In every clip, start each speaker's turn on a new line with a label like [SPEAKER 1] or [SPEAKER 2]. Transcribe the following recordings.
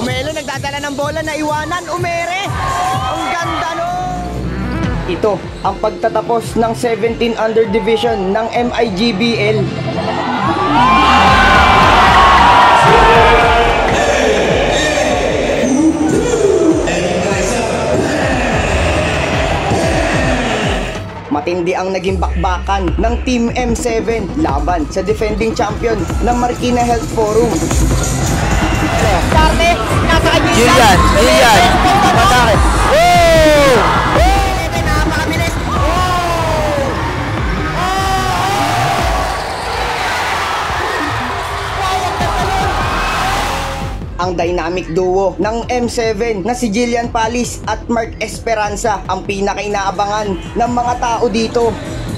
[SPEAKER 1] Pomelo nagdadala ng bola na iwanan. Umere. Ang ganda nun. Ito ang pagtatapos ng 17 under division ng MIGBL. Matindi ang naging bakbakan ng Team M7 laban sa defending champion ng Marikina Health Forum. Starte, nasa
[SPEAKER 2] Jillian! Matake!
[SPEAKER 1] Napakabilis! Ang dynamic duo ng M7 na si Jillian Palis at Mark Esperanza ang pinaka-inaabangan ng mga tao dito.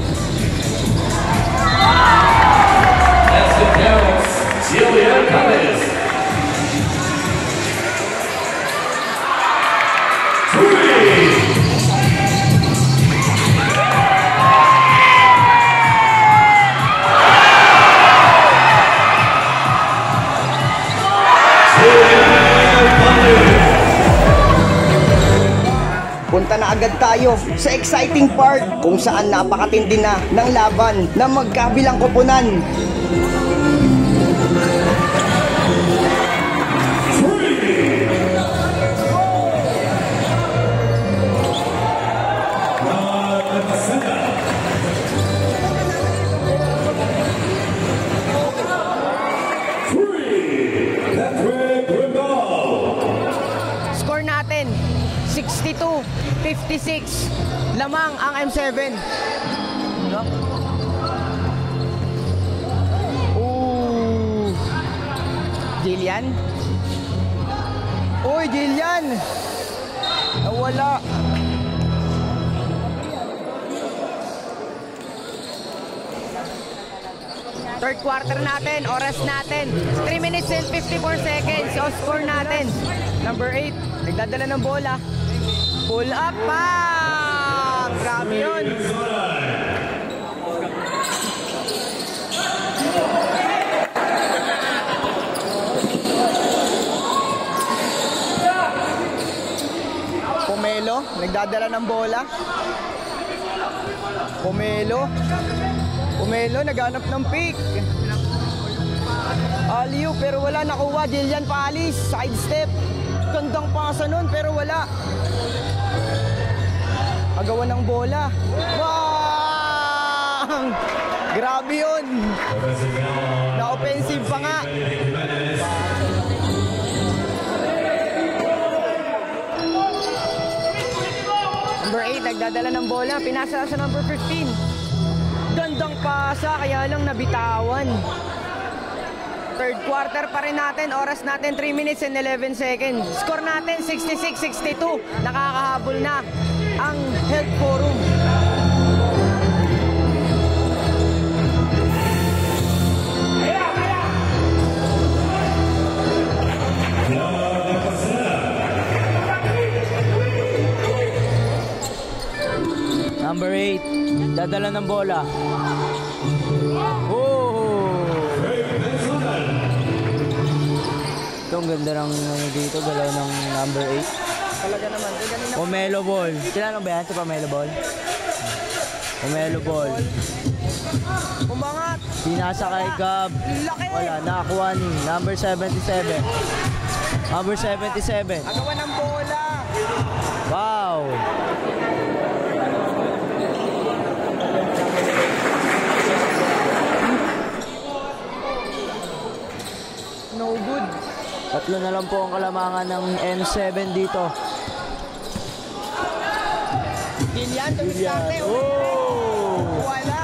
[SPEAKER 3] Jillian Palis.
[SPEAKER 1] Punta na agad tayo sa exciting part kung saan napakatindi na ng laban ng magkabilang koponan. Score natin 62-56. Lamang ang M7. Jillian? Uy, Jillian! Nawala. Third quarter natin, oras natin. 3 minutes and 54 seconds. So, score natin. Number 8, nagdadala ng bola. Pull up pa! Grabe yun. Pomelo, nagdadala ng bola. Pomelo, naghanap ng pick. Aliu, pero wala nakuha. Jillian Palis, side step. Gandang pasa nun, pero wala. Agawan ng bola. Bang! Grabe yun. Na-offensive pa nga. Number 8, nagdadala ng bola. Pinasa sa number 15. Gandang pasa, kaya lang nabitawan. Third quarter pa rin natin. Oras natin 3 minutes and 11 seconds. Score natin 66-62. Nakakahabol na ang Health Forum.
[SPEAKER 2] Number 8, dadala ng bola. Ito, ang ganda ng dito, galaw ng number 8.
[SPEAKER 1] Talaga naman.
[SPEAKER 2] Pomelo ball. Kailan ba yan? Ito Pomelo ball? Pomelo ball.
[SPEAKER 1] Umangat.
[SPEAKER 2] Pinasa kay Gab.
[SPEAKER 1] Laki.
[SPEAKER 2] Wala, nakakuha ni number 77. Number 77.
[SPEAKER 1] Agawan ng bola.
[SPEAKER 2] Wow.
[SPEAKER 1] No good.
[SPEAKER 2] Tatlo na lang po ang kalamangan ng M7 dito.
[SPEAKER 1] Jillian, tumiskarte. Wala.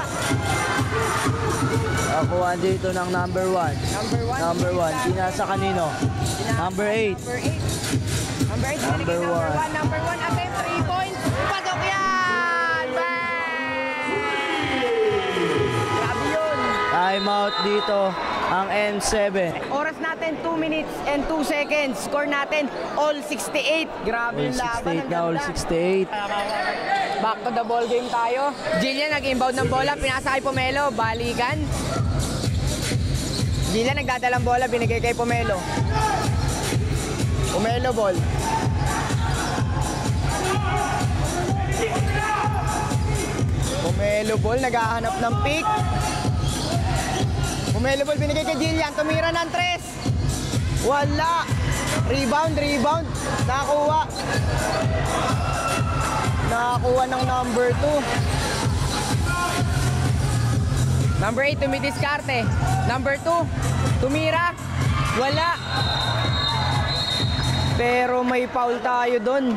[SPEAKER 2] Nakakuha dito ng number 1. Number 1. Pinasa kanino? Number 8.
[SPEAKER 1] Number 8.
[SPEAKER 2] Number 1.
[SPEAKER 1] Number 1 attempt 3 points. Pasok yan! Bang! Grabe yun.
[SPEAKER 2] Time out dito ang M7.
[SPEAKER 1] Oras natin 2 minutes and 2 seconds. Score natin all 68. Grabe yung laban.
[SPEAKER 2] 68 na all 68.
[SPEAKER 1] Back to the ball game tayo. Jillian nag-inbound ng bola. Pinasa kay Pomelo. Balikan. Jillian nagdadalang bola. Binigay kay Pomelo. Pomelo ball. Pomelo ball, naghahanap ng pick. Pomelo ball, binigay kay Jillian. Tumira ng 3. Wala. Rebound. Nakakuha. Nakakuha ng number 2. Number 8, tumidiskarte. Number 2, tumira. Wala. Pero may foul tayo doon.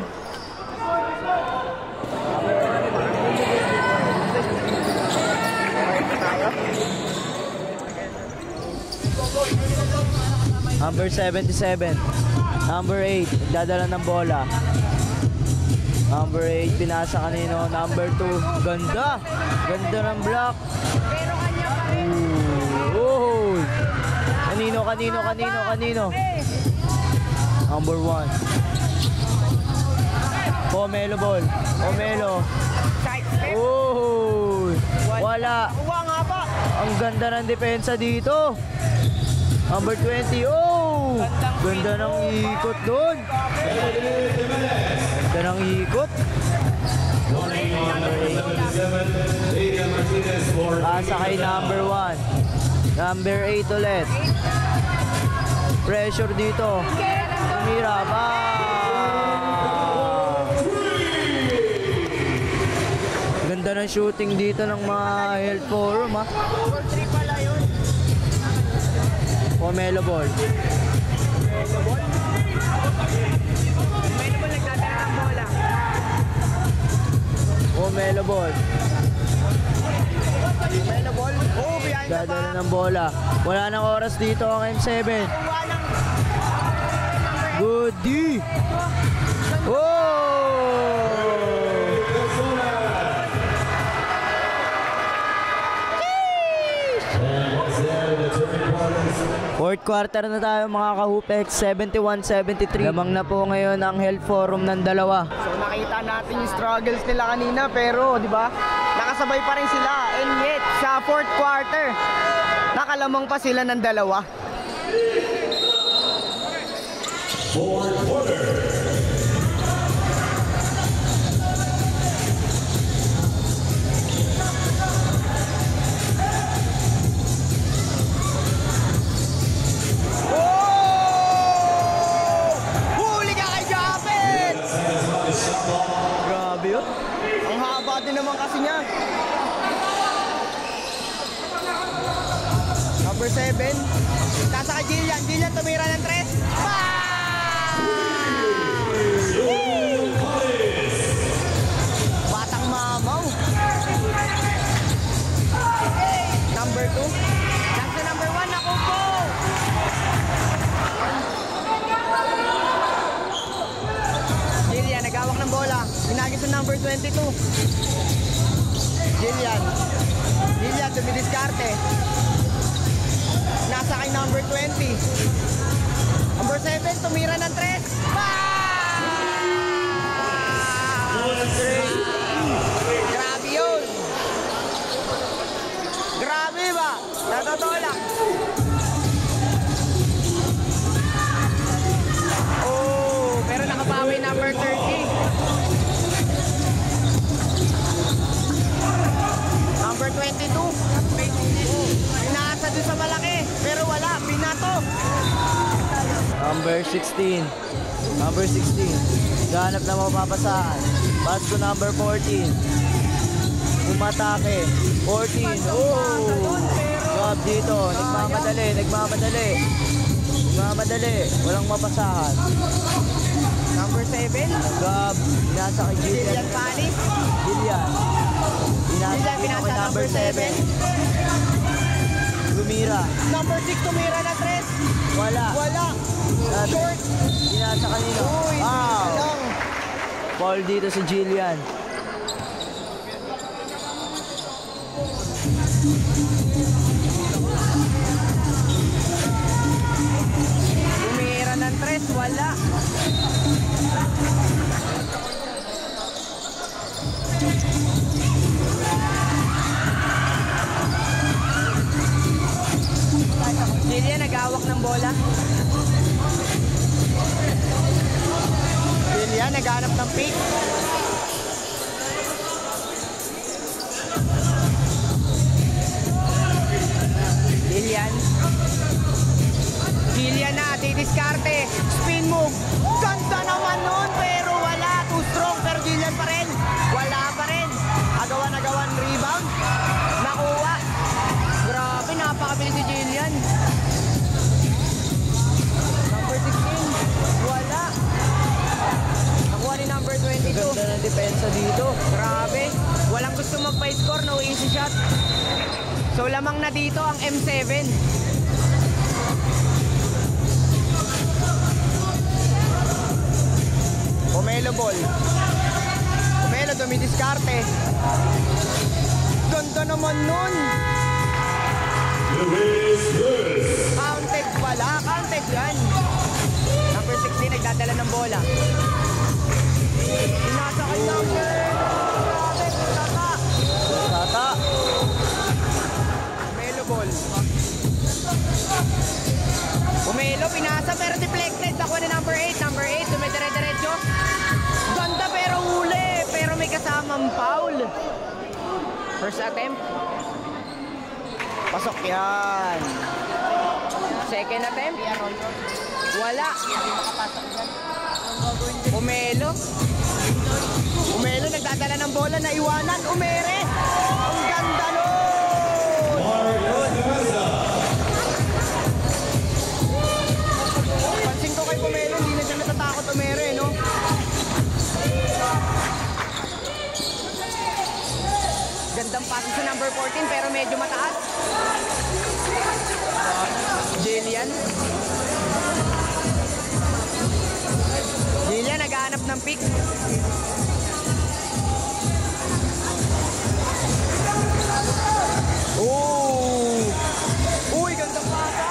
[SPEAKER 2] Number 77. Number 8, nagdadala ng bola. Number 8, pinasa kanino. Number 2, ganda. Ganda ng block.
[SPEAKER 1] Pero kanya pa rin.
[SPEAKER 2] Oh. Kanino. Number 1. Pomelo ball. Pomelo. Oh. Wala.
[SPEAKER 1] Nakuha nga pa.
[SPEAKER 2] Ang ganda ng depensa dito. Number 20. Oh. Ganda ng ikot doon. Ganda ng ikot. Pasa kay number 1. Number 8 ulit. Pressure dito. Tumira pa. Ganda ng shooting dito ng mga health forum ha.
[SPEAKER 1] Number 3 pala yun.
[SPEAKER 2] Pomelo ball.
[SPEAKER 1] Pomelo ball, nagdadala ng bola.
[SPEAKER 2] Pomelo ball.
[SPEAKER 1] Pomelo ball. Oh, behind the
[SPEAKER 2] Dadala
[SPEAKER 1] back.
[SPEAKER 2] ng bola. Wala nang oras dito ang M7.
[SPEAKER 1] Kuha ng
[SPEAKER 2] Good D. Oh! Fourth quarter na tayo mga ka-Hoopex, 71-73. Lamang na po ngayon ang health forum ng dalawa.
[SPEAKER 1] So nakita natin yung struggles nila kanina pero di ba? Nakasabay pa rin sila and yet sa fourth quarter nakalamang pa sila ng dalawa.
[SPEAKER 3] Fourth quarter.
[SPEAKER 1] Oh! Huli ka kay Japet!
[SPEAKER 2] Grabe yun.
[SPEAKER 1] Ang haba din naman kasi niya. Number 7. Tasa kay Jillian. Jillian tumira ng 3. Batang mamaw. Number 2. Nasa number 1 ako po. Jillian nagawak ng bola. Hinagis sa number 22. Jillian dumidiskarte. Nasa kay number 20. Number 7, tumira ng 3. Grabe yun. Grabe ba? Natutulak. Oh, pero nakabawi number 30. Number 22. Pinasa doon sa malaki. Pero wala, pinato.
[SPEAKER 2] Number 16. Number 16. Ganap na mapapasahan. Pass to number 14. Umatake. 14. Oh! Grab dito. Nagmamadali. Walang mapasahan.
[SPEAKER 1] Number 7.
[SPEAKER 2] Grab. Pinasa kay
[SPEAKER 1] Jillian
[SPEAKER 2] Jillian.
[SPEAKER 1] Panis.
[SPEAKER 2] Jillian. Pinasa
[SPEAKER 1] Jillian
[SPEAKER 2] dito
[SPEAKER 1] pinasa
[SPEAKER 2] kay number 7. Lumira.
[SPEAKER 1] Number 6, tumira na 3.
[SPEAKER 2] Wala.
[SPEAKER 1] Short.
[SPEAKER 2] Pinasa kanino.
[SPEAKER 1] Uy,
[SPEAKER 2] Wow.
[SPEAKER 1] lang.
[SPEAKER 2] Foul dito si Jillian.
[SPEAKER 1] Tumira ng 3, wala. Jillian nag-awak ng bola. naghanap ng pick. Jillian na, didiskarte, spin move. Ganda naman nun, pero wala. Too strong, pero Jillian pa rin. Wala pa rin. Agawan rebound. Nakuha. Grabe, napakabilis si Jillian. Number 16, wala. Nakuha ni number 22.
[SPEAKER 2] Ganda ng depensa dito.
[SPEAKER 1] Grabe. Walang gusto magpa-score, no easy shot. So lamang na dito ang M7. Pomelo ball. Pomelo dumidiskarte. Ganda naman nun.
[SPEAKER 3] Luis Lewis.
[SPEAKER 1] Counted pala. Counted yan. Number 16 nagdadala ng bola. Pinasa kay number. Grabe, tata.
[SPEAKER 2] Tata.
[SPEAKER 1] Pomelo ball. Pomelo, pinasa pero deflected. Nakuha ni number 8. Number 8, dumidire-diretso. Ganda pero huli. Pero may kasamang foul. First attempt. Pasok yan. Second attempt. Wala. Pomelo. Pomelo nagdadala ng bola na iwanan. Umere. Ang ganda nun. Pansin ko kay Pomelo, hindi na siya natatakot umere, no? Gandang pass sa number 14 pero medyo mataas. Jillian. Jillian naghahanap ng pick. Oh! Uy, gandang pasa!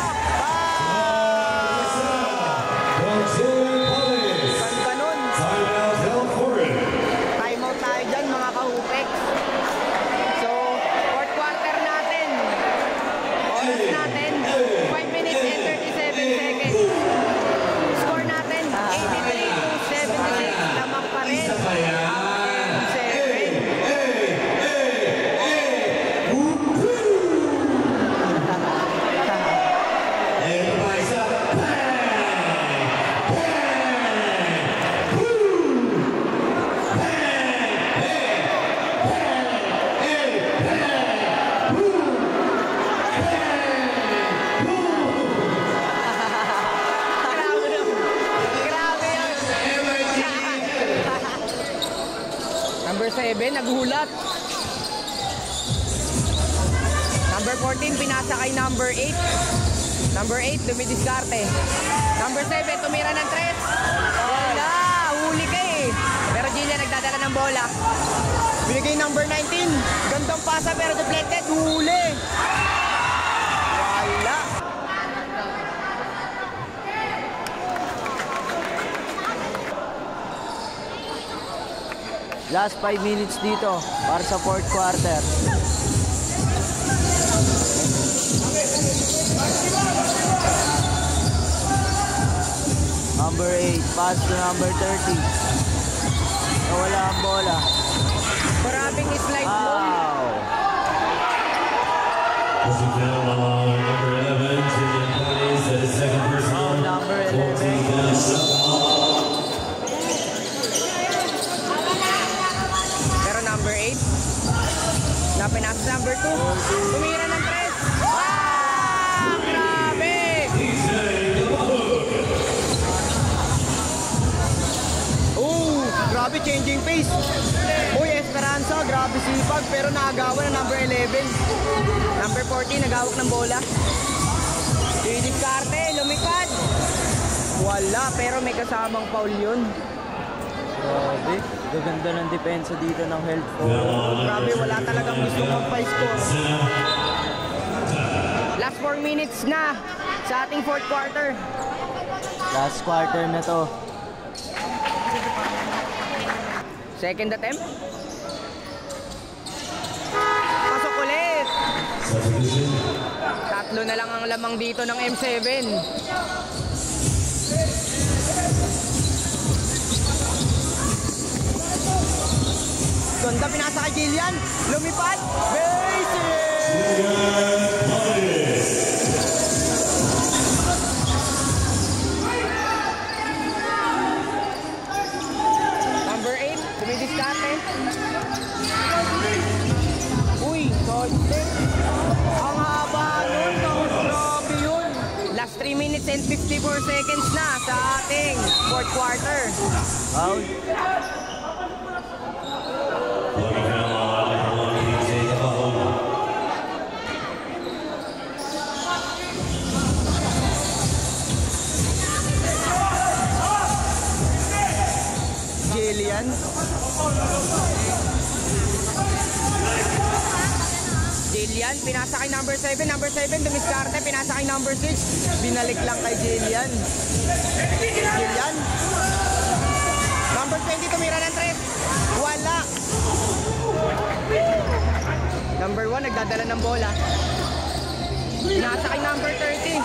[SPEAKER 1] Ganda nun.
[SPEAKER 3] Timeout Delcorin.
[SPEAKER 1] Timeout tayo dyan mga kahupek. So, fourth quarter natin. Oras natin, 5 minutes and 37 seconds. Score natin, 83-76. Lamang pa rin. Ang 7. Grabe yun. Grabe yun. Number 7, naghulat. Number 14, pinasa kay number 8. Number 8, dumidiskarte. Number 7, tumira ng 3. Wala, huli ka eh. Pero Jillian nagdadala ng bola. Binigay number 19. Gandang pasa pero deflected. Huli. Wala.
[SPEAKER 2] Last 5 minutes dito para sa fourth quarter. Number 8, pass to number 30. Nawala ang bola.
[SPEAKER 1] Maraming slide ball.
[SPEAKER 2] Wow!
[SPEAKER 3] Pushing down on number 11, Jillian Panis, that is second personal.
[SPEAKER 2] Number
[SPEAKER 3] 14
[SPEAKER 2] 11.
[SPEAKER 3] down, shot.
[SPEAKER 1] Pero number 8, na pinasa number 2. Tumira ng 3. Ah! Grabe! Oh, grabe changing pace. Uy, Esperanza, grabe sipag pero naagawan ng number 11. Number 14, nagawak ng bola. Didiskarte, lumipad. Wala, pero may kasamang foul yun.
[SPEAKER 2] Grabe. Gaganda ng depensa dito ng health for.
[SPEAKER 1] Grabe, wala talagang gusto magpa-score. Last 4 minutes na sa ating fourth quarter.
[SPEAKER 2] Last quarter na to.
[SPEAKER 1] Second attempt. Pasok ulit.
[SPEAKER 3] Substitution.
[SPEAKER 1] Tatlo na lang ang lamang dito ng M7. kay Jillian. Lumipad. Basic! Number 8, dumidiskarte. Uy, contact. Ang haba nun. Grabe yun. Last 3 minutes and 54 seconds na sa ating fourth quarter.
[SPEAKER 2] Foul.
[SPEAKER 1] Jillian. Jillian, pinasa kay number 7. Number 7, dumiskarte. Pinasa kay number 6. Binalik lang kay Jillian. Jillian. Number 20, tumira ng 3. Wala. Number 1, nagdadala ng bola. Pinasa kay number 30.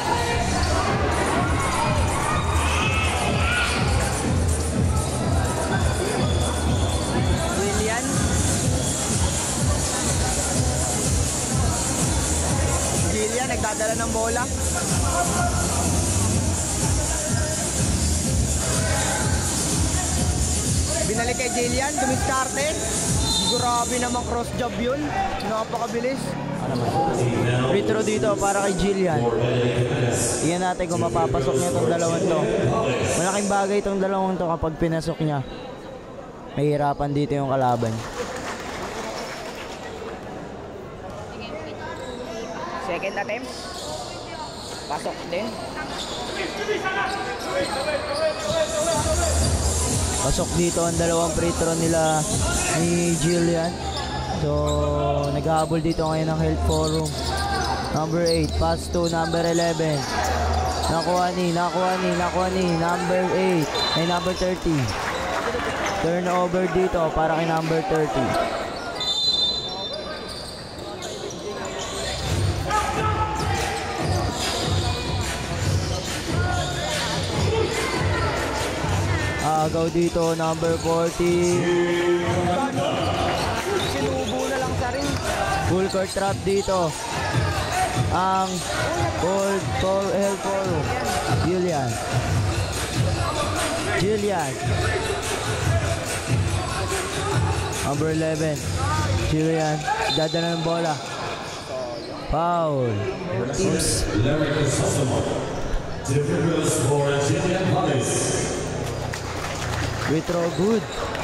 [SPEAKER 1] Jillian. Jillian, nagdadala ng bola. Binalik kay Jillian, dumiskarte. Grabe namang cross job yun. Napakabilis.
[SPEAKER 2] Free throw dito para kay Jillian. Tingnan natin kung mapapasok niya itong dalawang to. Malaking bagay itong dalawang to kapag pinasok niya. Mahirapan dito yung kalaban.
[SPEAKER 1] Second attempt. Pasok din.
[SPEAKER 2] Pasok dito ang dalawang free throw nila ni Jillian. So, naghahabol dito ngayon ng Health Forum. Number 8, pass to number 11. Nakuha ni number 8 ay number 30. Turnover dito para kay number 30. Agaw dito, number 40.
[SPEAKER 1] Sinubo na lang sa ring.
[SPEAKER 2] Full court trap dito. Ang Health Forum. Jillian. Number 11. Jillian. Dadala ng bola. Foul. Teams.
[SPEAKER 3] Different for Jillian Hollis.
[SPEAKER 2] Free throw good.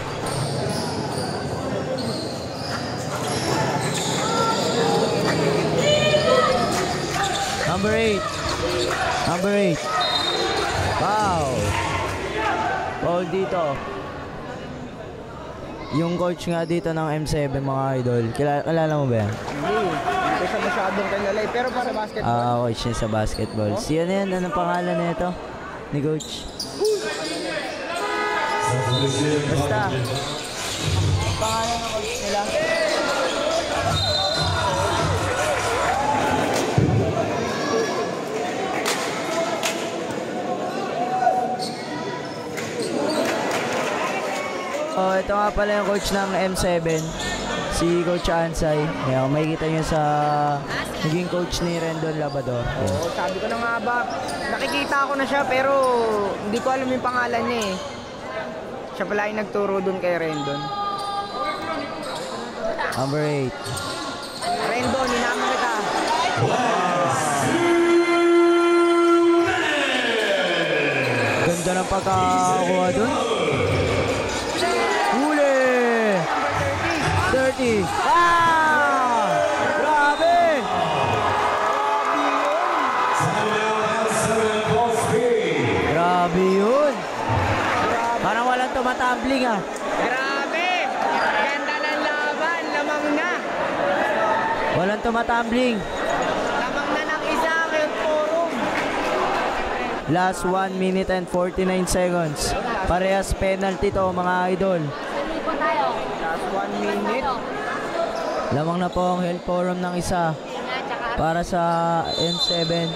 [SPEAKER 2] Number 8. Foul. Foul dito. Yung coach nga dito ng M7 mga idol. Kilala mo ba yan?
[SPEAKER 1] Hindi siya masyadong kanalay. Pero para basketball.
[SPEAKER 2] Coach niya sa basketball. Siya na yan. Anong pangalan nito ni coach? Basta. Pangalan ng coach nila. Oh, ito nga pala yung coach ng M7. Si Coach Ansay. Ayan, makikita nyo sa naging coach ni Rendon Labador.
[SPEAKER 1] Oo, sabi ko na nga ba, nakikita ko na siya pero hindi ko alam yung pangalan niya eh. Siya pala yung nagturo dun kay Rendon.
[SPEAKER 2] Number 8.
[SPEAKER 1] Rendon, inaman kita.
[SPEAKER 2] Ganda ng pagkakakuha dun. Huli! 30. Ah! Grabe! Grabe yun! Parang walang tumatambling ah.
[SPEAKER 1] Grabe! Ganda ng laban, lamang na.
[SPEAKER 2] Walang tumatambling.
[SPEAKER 1] Lamang na ng isa kay Forum.
[SPEAKER 2] Last 1 minute and 49 seconds. Parehas penalty to mga idol.
[SPEAKER 1] Last 1 minute.
[SPEAKER 2] Lamang na po ang Health Forum ng isa para sa M7.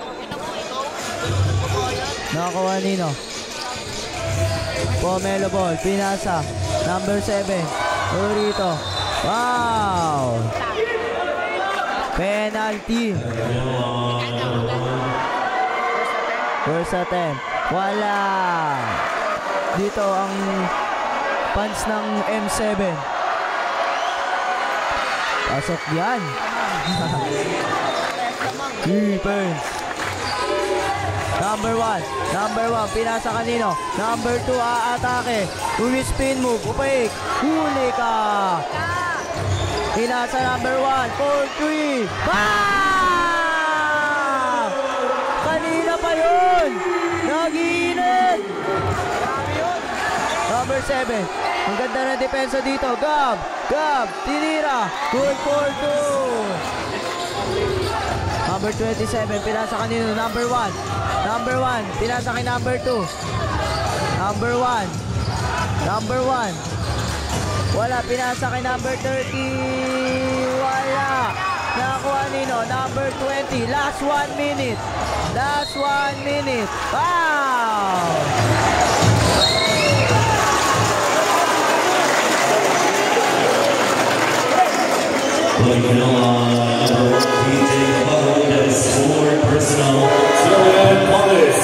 [SPEAKER 2] Nakakuha nino. Pomelo ball, pinasa. Number 7. Urito. Wow! Penalty. First attempt. Wala. Dito ang fans ng M7. Pasok yan. Defense. Number 1. Pinasa kanino? Number 2 aatake. Spin move. Upaik. Huli ka. Pinasa number 1. 4-3. Bam! Kanina pa yun. Nag-iinit. Number 7. Ang ganda na depensa dito. Gab. Tinira. Good for 2. Number 27, pinasa kanino? Number 1. Pinasa kay number 2. Number 1. Wala, pinasa kay number 30. Wala. Nakakuha nino? Number 20. Last 1 minute. Wow!
[SPEAKER 3] PJ Code as 4 personal. Julian Wallace.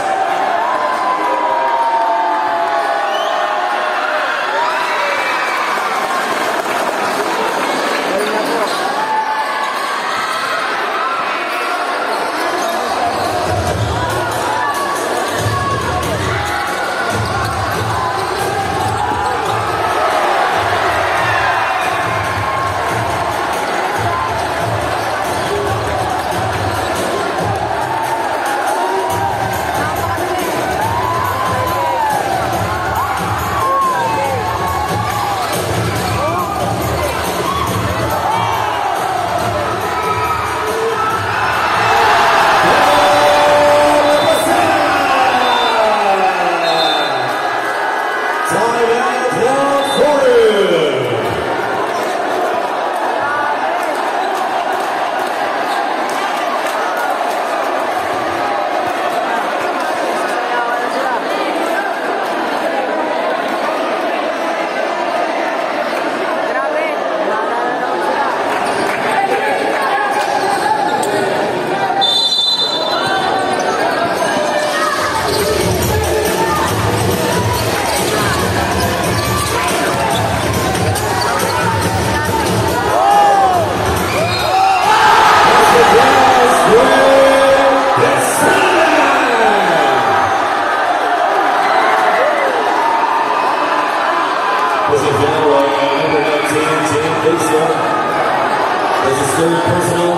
[SPEAKER 3] This is now number 19, Jane Bishop. This is third personal.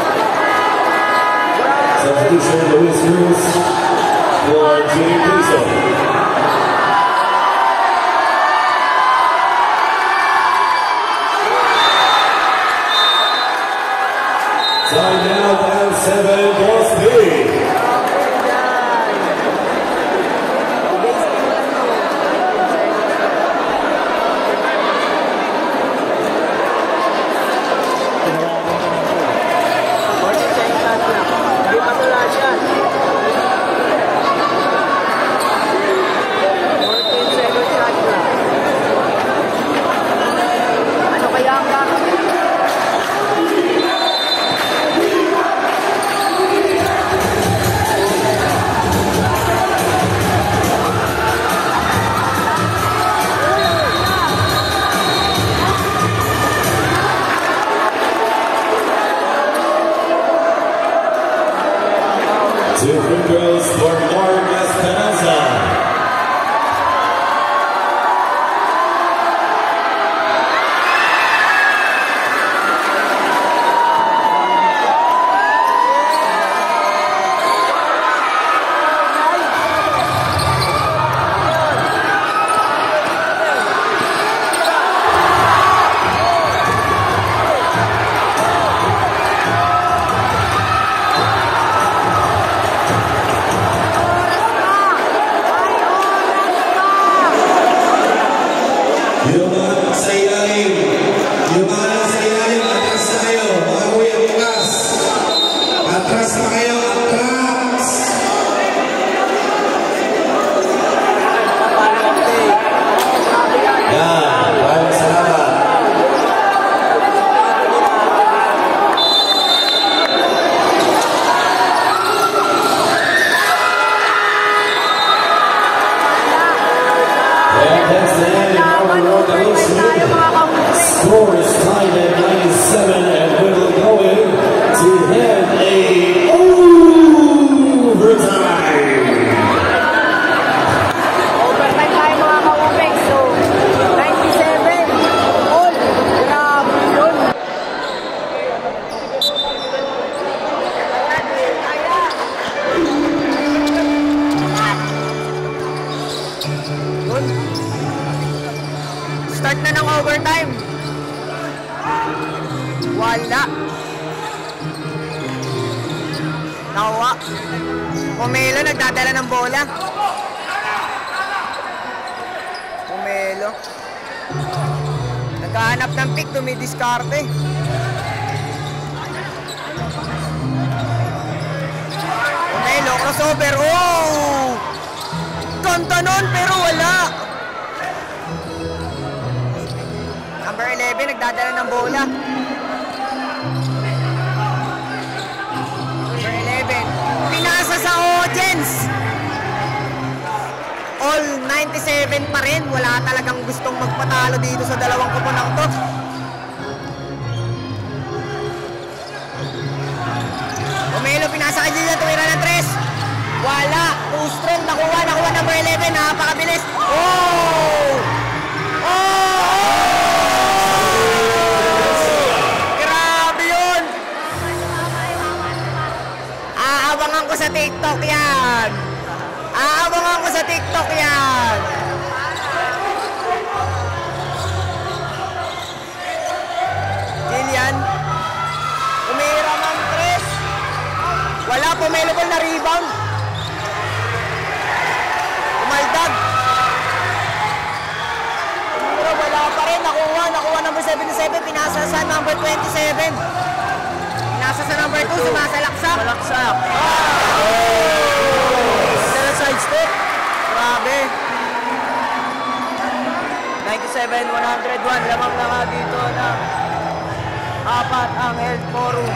[SPEAKER 3] Substitution, Luis Cruz for Jane Bishop. Time now, down 7, Boss B. Two free throws for Mark Espinosa. score is tied at 97 and will go in to have a overtime.
[SPEAKER 1] Overtime tayo mga ka-Ubex. So, 97. All. Grabe yun. Yun. Start na ng overtime. Wala. Nawa. Pomelo nagdadala ng bola. Pomelo. Naghahanap ng pick, tumidiskarte. Pomelo, crossover. Oh! Ganda nun, pero wala. Number 11, nagdadala ng bola. Number 11, pinasa sa audience. All 97 pa rin. Wala talagang gustong magpatalo dito sa dalawang kupunang to. Pomelo, pinasa kay Jillian, tumira ng 3. Wala. Too strong. Nakuha number 11. Napakabilis. Oh! Grabe yun! Aabangan ko sa TikTok yan! Aabangan ko sa TikTok yan! Jillian, umira ng 3. Wala, Pomelo na rebound. Umaldag. Pero wala pa rin. Nakuha number 77. Pinasa sa number 27. Pinasa sa number 2. Sumasalaksak.
[SPEAKER 2] Malaksak. Side step.
[SPEAKER 1] Grabe.
[SPEAKER 2] 97-101. Lamang na nga dito na 4 ang Health Forum.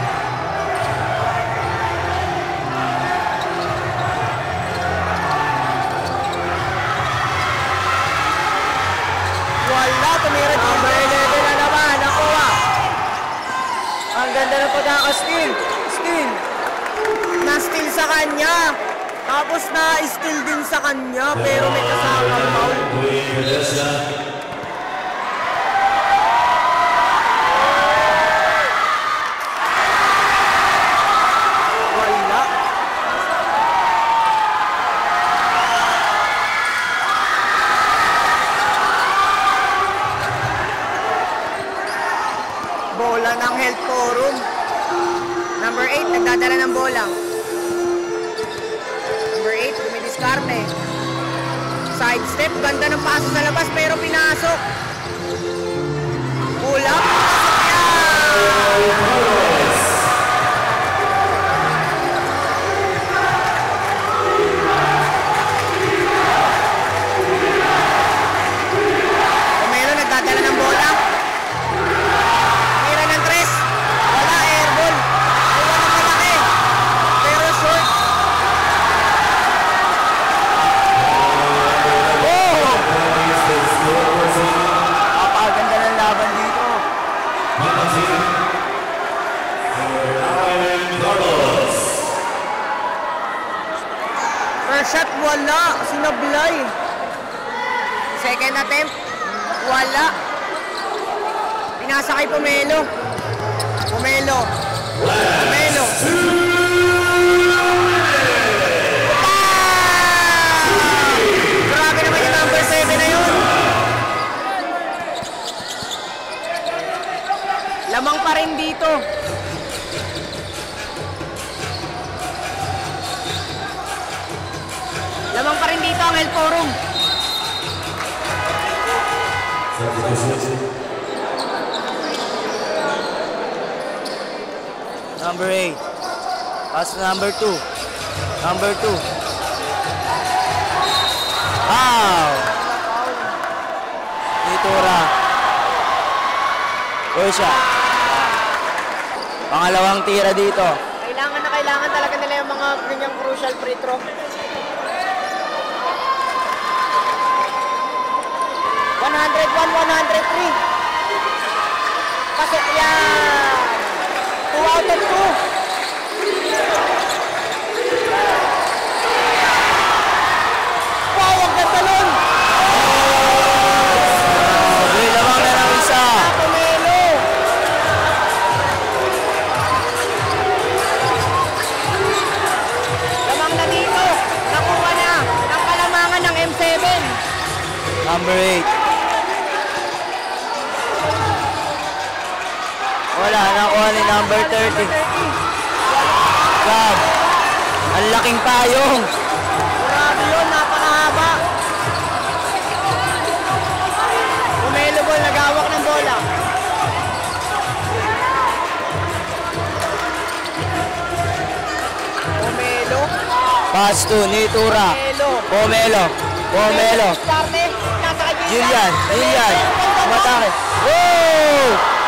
[SPEAKER 1] Wala. Tumira
[SPEAKER 2] Number 11 na naman. Nakuha. Ang ganda ng pagkaka-steal. Steal.
[SPEAKER 1] Na-steal sa kanya. Tapos na-steal din sa kanya. Pero may kasama foul. Wala. Bola ng Health Forum. Number 8, nagdadala ng bola. Number 8, dumidiskarte. Side step, ganda ng paso sa labas pero pinasok. Pull up. Pomelo nagdadala ng bola. Tira ng 3. Wala, airball. Wala ng malaki. Pero short.
[SPEAKER 2] Napakaganda ng laban dito.
[SPEAKER 1] First shot, wala. Sinablay. Second attempt, wala. Pinasa kay Pomelo. Pomelo. Pomelo. Grabe naman yung number 7 na yun. Lamang pa rin dito. Lamang pa rin dito ang Health Forum.
[SPEAKER 2] Number 8. Pass to number 2. Number 2. Wow! Nitura. Osha. Pangalawang tira dito.
[SPEAKER 1] Kailangan talaga nila yung mga ganyang crucial free throw. 101, 103. Pasok yan! 2 out of 2. Wow, ang ganda nun!
[SPEAKER 2] May lamang na ng isa.
[SPEAKER 1] Pomelo! Lamang na dito. Nakuha na ng kalamangan ng M7.
[SPEAKER 2] Number 8. Wala, nakuha ni number 30. God, ang laking payong.
[SPEAKER 1] Grabe yun, napakahaba. Pomelo ball, nagawak ng bola. Pomelo.
[SPEAKER 2] Pass to Nitura.
[SPEAKER 1] Pomelo.
[SPEAKER 2] Pomelo.
[SPEAKER 1] Starte. Nasa kay
[SPEAKER 2] Julian. Matake. Oh!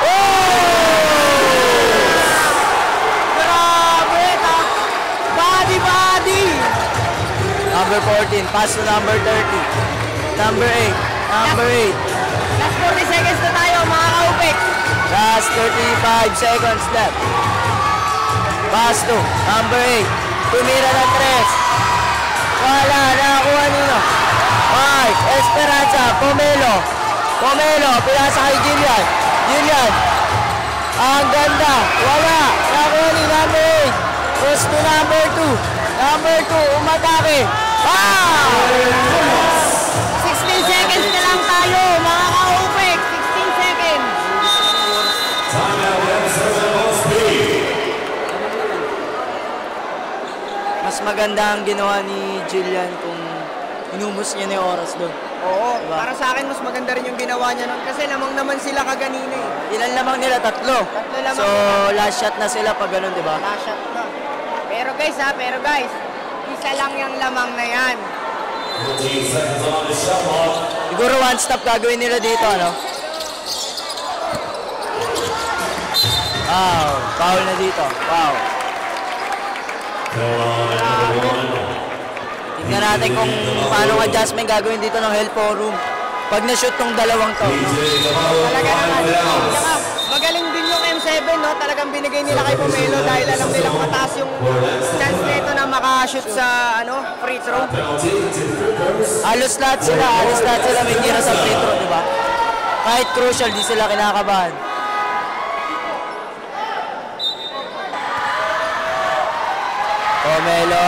[SPEAKER 1] Grabe, ta. Body.
[SPEAKER 2] Number 14. Pass to number 30. Number 8.
[SPEAKER 1] Last 40 seconds na tayo, mga kaupik.
[SPEAKER 2] Last 35 seconds left. Pass to number 8. Tumira ng 3. Wala, nakakuha nino. 5. Esperanza. Pomelo. Pinasa kay Julian. Ang ganda. Wala. Nakakuha ni number 8. Cross to number 2. Number 2. Umatake.
[SPEAKER 1] 16 seconds na lang tayo, mga kaupik. 16 seconds.
[SPEAKER 3] Timeout, M7 on speed.
[SPEAKER 2] Mas maganda ang ginawa ni Julian kung inubos niya na yung oras doon.
[SPEAKER 1] Oo,
[SPEAKER 2] Diba?
[SPEAKER 1] para sa akin mas maganda rin yung ginawa niya nun kasi lamang naman sila kaganina eh.
[SPEAKER 2] Ilan lamang nila? 3.
[SPEAKER 1] Tatlo lamang
[SPEAKER 2] So,
[SPEAKER 1] nila.
[SPEAKER 2] last shot na sila pag ganun, di ba?
[SPEAKER 1] Last shot na. Pero guys, isa lang yung lamang na yan.
[SPEAKER 3] 14 seconds on the shot clock.
[SPEAKER 2] Siguro one stop gagawin nila dito, ano? Wow, foul na dito. Wow.
[SPEAKER 3] Carolina number 1.
[SPEAKER 2] Tingnan natin kung paano adjustment gagawin dito ng health forum. Pag na-shoot tong dalawang to.
[SPEAKER 3] DJ Navarro,
[SPEAKER 1] Talaga naman.
[SPEAKER 3] 5 downs.
[SPEAKER 1] Saka, magaling din yung M7, no? Talagang binigay nila kay Pomelo dahil alam nilang mataas yung chance nito na makashoot sa free throw.
[SPEAKER 3] Penalty to Clippers.
[SPEAKER 2] Halos lahat sila may tira sa free throw, di ba? Kahit crucial, di sila kinakabahan. Pomelo.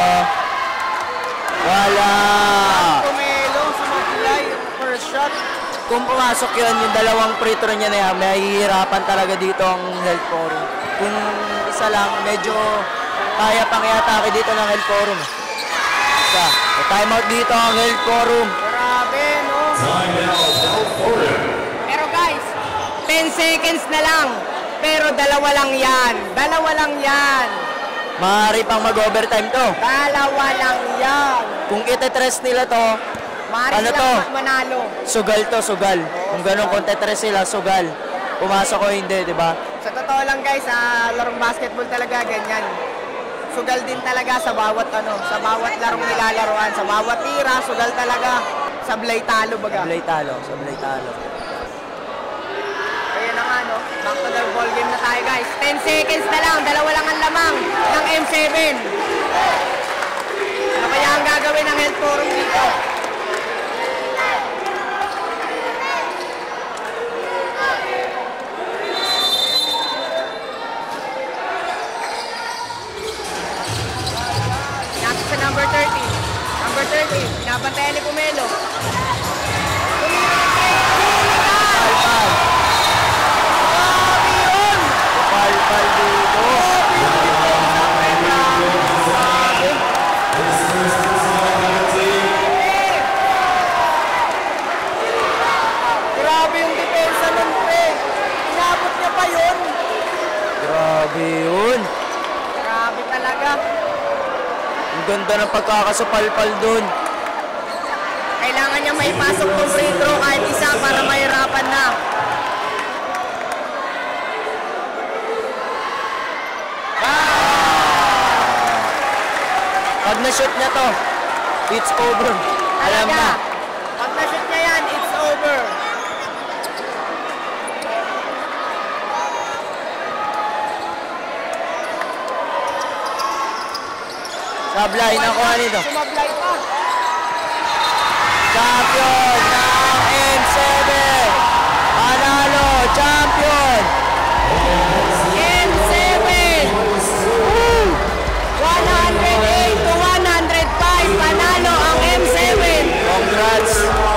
[SPEAKER 2] Wala.
[SPEAKER 1] Pomelo, sumablay yung first shot.
[SPEAKER 2] Kung pumasok yun, yung dalawang free throw niya na yan, may hihirapan talaga dito ang health forum. Kung isa lang, medyo kaya pang i-atake dito ng health forum. Isa, timeout dito ang health forum.
[SPEAKER 1] Grabe, no?
[SPEAKER 3] Timeout, health forum.
[SPEAKER 1] Pero guys, 10 seconds na lang. Pero dalawa lang yan.
[SPEAKER 2] Maaari pang mag-overtime to.
[SPEAKER 1] Dalawa lang yan.
[SPEAKER 2] Kung itetres nila to,
[SPEAKER 1] Maaari
[SPEAKER 2] Ano
[SPEAKER 1] silang
[SPEAKER 2] to?
[SPEAKER 1] manalo.
[SPEAKER 2] sugal. Kung ganun, kung tetres sila, sugal. Pumasok o hindi, di ba?
[SPEAKER 1] Sa totoo lang guys, sa larong basketball talaga ganyan. Sugal din talaga sa bawat sa bawat larong nilalaroan, sa bawat tira, sugal talaga. Sablay talo baga.
[SPEAKER 2] Sablay talo.
[SPEAKER 1] Kaya na nga back to the ball game na tayo guys. 10 seconds na lang, dalawa lang ang lamang ng M7. Ano kaya ang gagawin ng health forum dito? Nasa sa number 30. Number 30, pinabantayan ni Pomelo.
[SPEAKER 2] Pal dito.
[SPEAKER 1] Grabe yung depensa nun, pre. Inabot niya pa yun.
[SPEAKER 2] Grabe yun.
[SPEAKER 1] Grabe talaga.
[SPEAKER 2] Ang ganda ng pagkakasapalpal dun.
[SPEAKER 1] Kailangan niya maipasok tong free throw kahit isa para mahirapan na.
[SPEAKER 2] Pag na-shoot niya to, it's over. Alam
[SPEAKER 1] Talaga.
[SPEAKER 2] na.
[SPEAKER 1] Pag na-shoot niya yan, it's over.
[SPEAKER 2] Sablay, nakuha nito.
[SPEAKER 1] Sumablay pa.
[SPEAKER 2] Champion ng M7. Panalo, champion.
[SPEAKER 1] M7! Woo! 108 to 105. Panalo ang M7.
[SPEAKER 2] Congrats.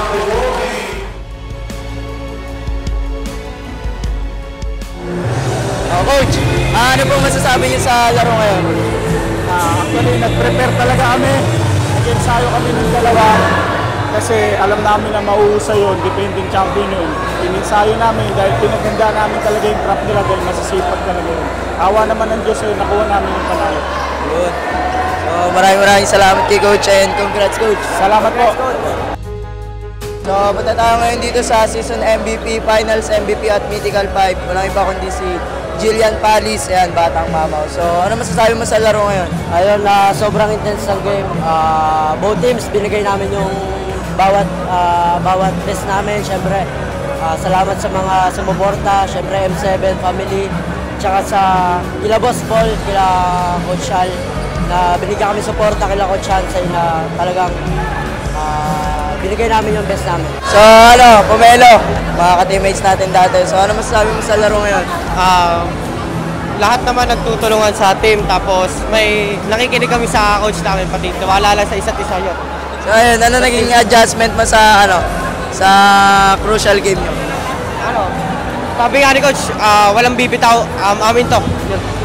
[SPEAKER 2] Oh, Coach, ano po masasabi niyo sa laro ngayon?
[SPEAKER 4] Actually, nag-prepare talaga kami. Nag-ensayo kami ng dalawa. Kasi alam namin na mauusay yun, depending champion yun. Ininsayo namin dahil pinaganda namin talaga yung trap nila dahil masisipag talaga yun. Awa naman ng Diyos yun, nakuha namin yung panalo.
[SPEAKER 2] Good. So, maraming salamat kay Coach and congrats, Coach.
[SPEAKER 4] Salamat po.
[SPEAKER 2] So, punta tayo ngayon dito sa Season MVP, Finals MVP at Mythical 5. Walang iba kundi si Jillian Palis, ayan, batang mamaw. So, ano masasabi mo sa laro ngayon?
[SPEAKER 5] Ayun, sobrang intense ng game. Both teams, binigay namin yung bawat best namin. Siyempre, salamat sa mga sumuporta. Siyempre, M7 family. Tsaka sa kila Boss Paul, kila Coach Al, na binigyan kami suporta kila Coach Hansay na talagang binigay namin yung best namin.
[SPEAKER 2] So, Pomelo, mga ka-teammates natin dati. So, ano masasabi mo sa laro ngayon?
[SPEAKER 6] Lahat naman nagtutulungan sa team, tapos may nakikinig kami sa coach namin, pati wala lang sa isa't isa yun.
[SPEAKER 2] So, ayun, ano naging adjustment mo sa, sa crucial game nyo?
[SPEAKER 6] Sabi nga ni coach, walang bibitaw, amin to. Yun.